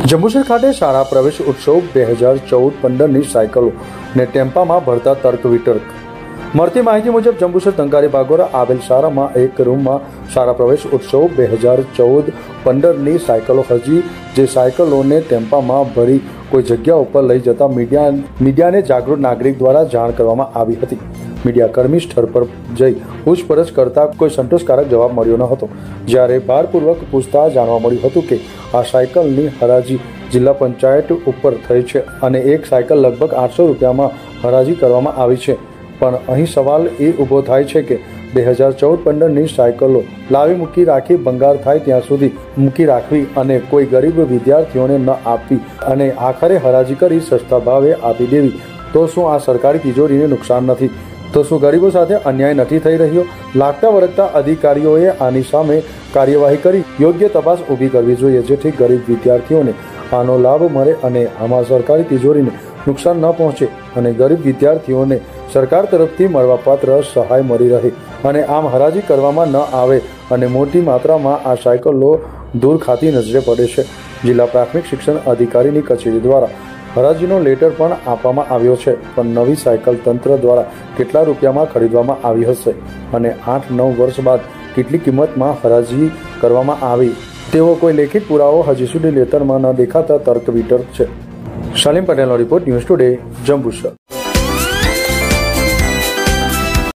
જંબુસર ખાતે શાળા પ્રવેશ ઉત્સવ 2014-15ની સાયકલો ને ટેમ્પામાં ભરતા તર્ક વિતર્ક. મળતી માહિતી મુજબ જંબુસર ટંકારી ભાગોળા આવેલ શાળામાં એક રૂમમાં શાળા પ્રવેશ ઉત્સવ 2014-15ની સાયકલો હજી જે સાયકલોને ટેમ્પામાં ભરી કોઈ જગ્યા ઉપર લઈ જતા મીડિયાને જાગૃત નાગરિક દ્વારા જાણ કરવામાં આવી હતી. મીડિયાકર્મી સ્થળ પર જઈ પૂછપરછ કરતા કોઈ સંતોષકારક જવાબ મળ્યો ન હતો. જ્યારે ભારપૂર્વક પૂછતા જાણવા મળ્યું હતું કે આ સાયકલની હરાજી જિલ્લા પંચાયત ઉપર થઈ છે અને એક સાયકલ લગભગ 800 રૂપિયામાં હરાજી કરવામાં આવી છે. પણ અહીં સવાલ એ ઊભો થાય છે કે 2014-15ની સાયકલો લાવી મૂકી રાખી ભંગાર થાય ત્યાં સુધી મૂકી રાખવી અને કોઈ ગરીબ વિદ્યાર્થીઓને ન આપવી અને આખરે હરાજી કરી સસ્તા ભાવે આપી દેવી, તો શું આ સરકારી તિજોરીને નુકસાન નથી? તો શું ગરીબો સાથે અન્યાય નથી થઈ રહ્યો? લાગતા વળગતા અધિકારીઓએ આની સામે કાર્યવાહી કરી યોગ્ય તપાસ ઊભી કરવી જોઈએ, જેથી ગરીબ વિદ્યાર્થીઓને આનો લાભ મળે અને આમાં સરકારી તિજોરીને નુકસાન ન પહોંચે અને ગરીબ વિદ્યાર્થીઓને સરકાર તરફથી મળવાપાત્ર સહાય મળી રહે અને આમ હરાજી કરવામાં ન આવે અને મોટી માત્રામાં આ સાયકલો દૂર ખાતી નજરે પડે છે. જિલ્લા પ્રાથમિક શિક્ષણ અધિકારીની કચેરી દ્વારા હરાજીનો લેટર પણ આપવામાં આવ્યો છે, પણ નવી સાયકલ તંત્ર દ્વારા કેટલા રૂપિયામાં ખરીદવામાં આવી હશે અને 8-9 વર્ષ બાદ કેટલી કિંમતમાં હરાજી કરવામાં આવી તેવો કોઈ લેખિત પુરાવો હજી સુધી લેટરમાં ન દેખાતા તર્ક વિતર્ક છે. સલીમ પટેલનો રિપોર્ટ, ન્યૂઝ ટુડે, જંબુસર.